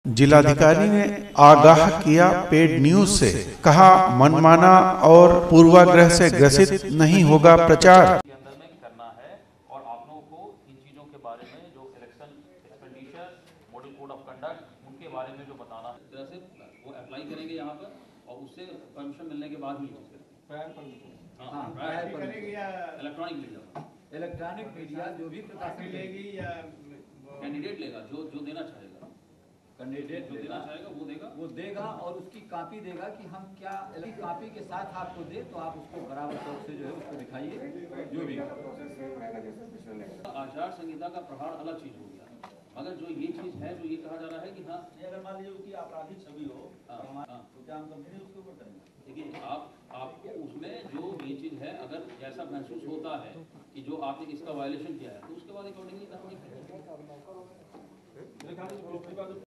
जिलाधिकारी ने आगाह किया पेड न्यूज से, कहा मनमाना और पूर्वाग्रह से ग्रसित नहीं होगा प्रचार। के अंदर में करना है और आप लोगों को इन चीज़ों के बारे में जो election expenditure model code of conduct उनके बारे में जो बताना है, तरह से वो अप्लाई करेंगे यहाँ पर और उससे परमिशन मिलने के बाद ही इलेक्ट्रॉनिक मीडिया जो भी प्रकाशन लेगी या कैंडिडेट लेगा जो जो देना चाहेगा, कैंडिडेट जो देना चाहेगा वो देगा और उसकी कॉपी देगा कि हम क्या कॉपी के साथ आपको दे तो आप उसको बराबर तौर से जो है उसको दिखाइए। जो भी आचार संहिता का प्रभार अलग चीज हो गया, मगर जो ये चीज है जो ये कहा जा रहा है कि हाँ अगर मान लीजिए कि आपराधिक छवि हो तो क्या हम कंपनी उसके ऊपर करेंगे। देखिए आपको उसमें जो ये चीज है अगर ऐसा महसूस होता है कि जो आपने इसका वायलेशन किया है तो उसके बाद अकॉर्डिंगली कार्रवाई करेंगे।